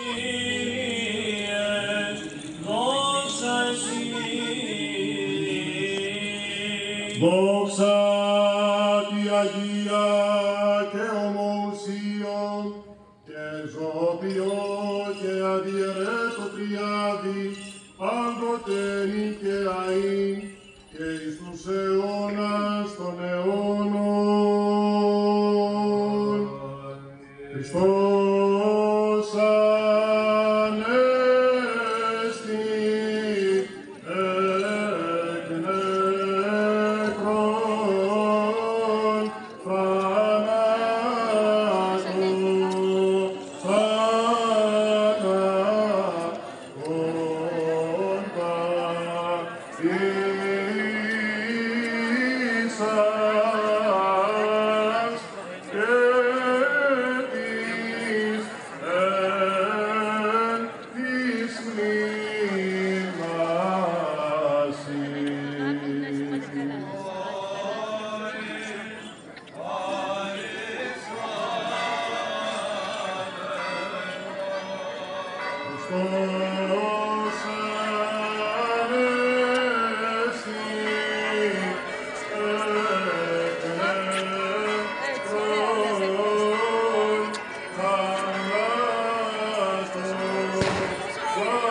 Δόξα τη Αγία και ομοουσίων και ζώπιο και αδιαιρέτω τριάδι, πάντοτε νυν και αΐν και εις τους αιώνας των αιώνων. Χριστός Ανέστη εκ νεκρών θανάτων παθήσας και της εν της Χριστός Ανέστη εκ νεκρών θανάτων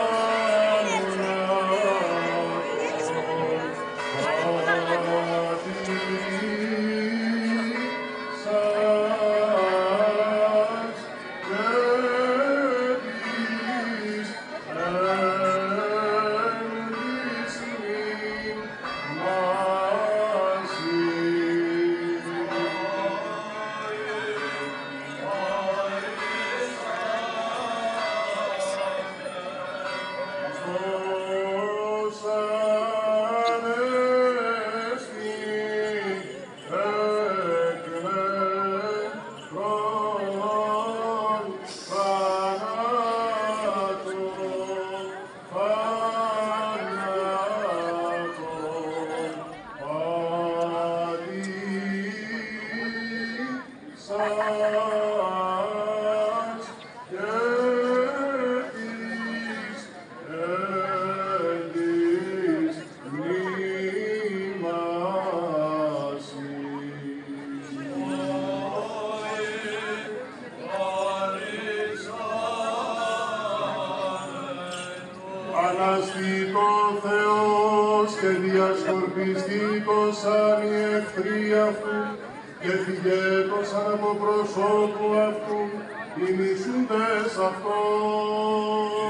Αναστήτω Θεός και διασκορπιστήτως σαν οι εχθροί αυτού και φυγέτως σαν από προσώπου αυτού οι μισούντες αυτόν.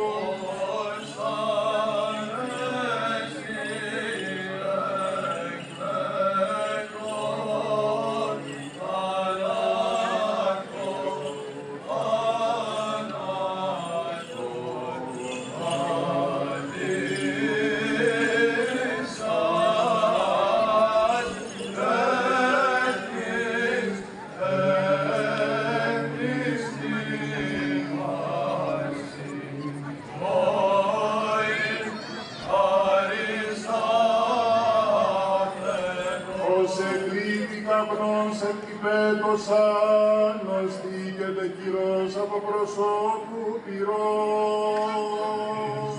Καπνός εκτυπέτωσαν, νοστήκεται κυρός από προσώπου πυρός.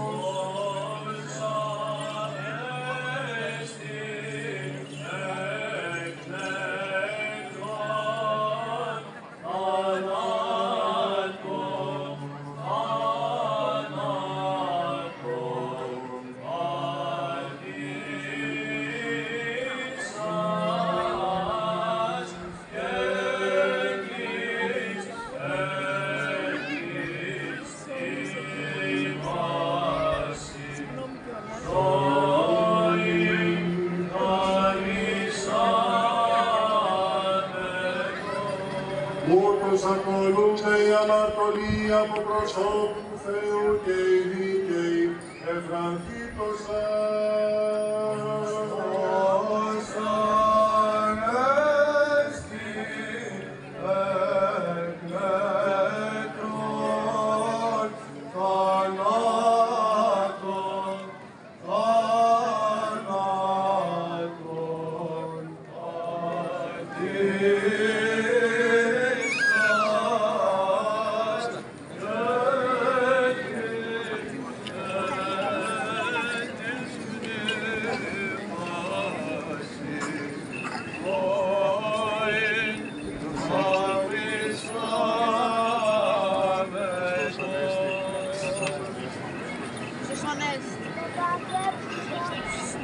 Ούτως ακολούται η αμαρτωλία από προσώπου του Θεού και οι δίκαιοι ευχανθήτωσαν. αγώνες.